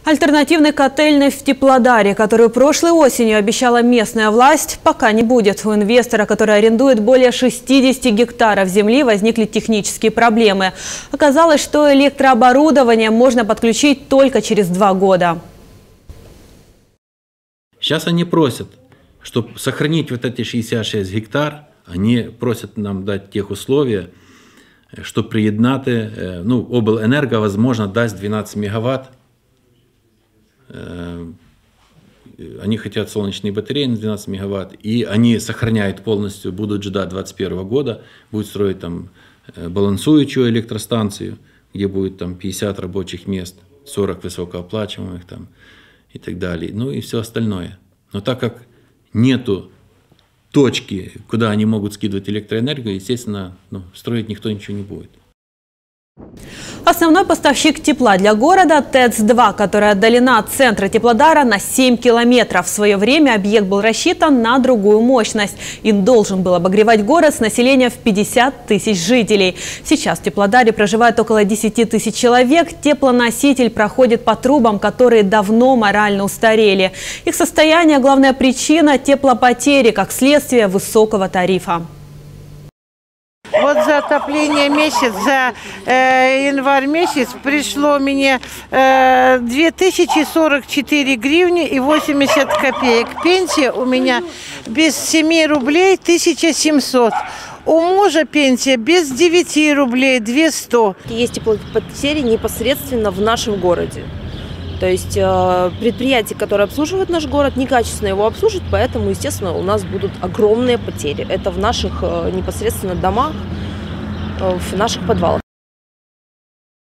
Альтернативной котельной в Теплодаре, которую прошлой осенью обещала местная власть, пока не будет. У инвестора, который арендует более 60 гектаров земли, возникли технические проблемы. Оказалось, что электрооборудование можно подключить только через 2 года. Сейчас они просят, чтобы сохранить вот эти 66 гектар, они просят нам дать тех условия, что приєднати, обленерго, возможно, даст 12 мегаватт. Они хотят солнечные батареи на 12 мегаватт, и они сохраняют полностью, будут ждать 2021 года, будут строить там балансующую электростанцию, где будет там 50 рабочих мест, 40 высокооплачиваемых там и так далее, ну и все остальное. Но так как нету точки, куда они могут скидывать электроэнергию, естественно, строить никто ничего не будет. Основной поставщик тепла для города – ТЭЦ-2, которая отдалена от центра Теплодара на 7 километров. В свое время объект был рассчитан на другую мощность. Он должен был обогревать город с населением в 50 тысяч жителей. Сейчас в Теплодаре проживает около 10 тысяч человек. Теплоноситель проходит по трубам, которые давно морально устарели. Их состояние – главная причина теплопотери, как следствие высокого тарифа. Вот за отопление месяц, за январь месяц пришло мне 2044 гривни и 80 копеек. Пенсия у меня без 7 рублей 1700. У мужа пенсия без 9 рублей 200. Есть теплопотери непосредственно в нашем городе. То есть предприятия, которые обслуживают наш город, некачественно его обслуживают, поэтому, естественно, у нас будут огромные потери. Это в наших непосредственно домах, в наших подвалах.